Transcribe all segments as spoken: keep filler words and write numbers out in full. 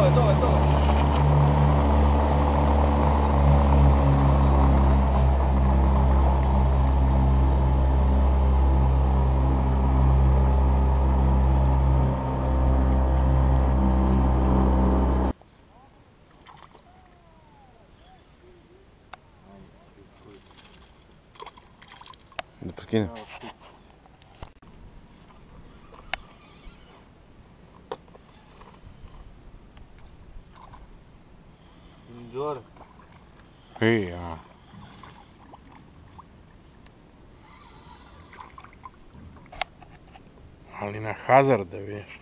Dove, dove, dove? Da prekinem. Gore. Ej, ja. Ali na hazarde, vidiš.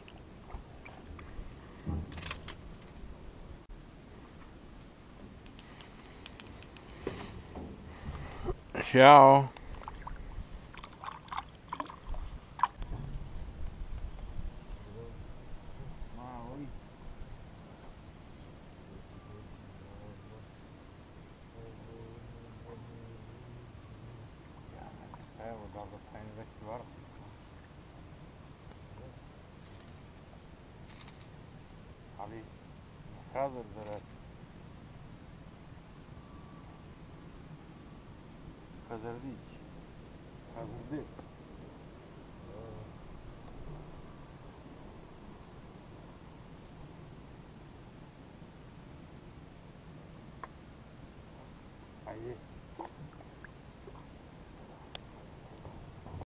Ćao. Evo, dobro, taj neki var. Ali, hazard da radi. Hazardić. Hazardić. Ajde.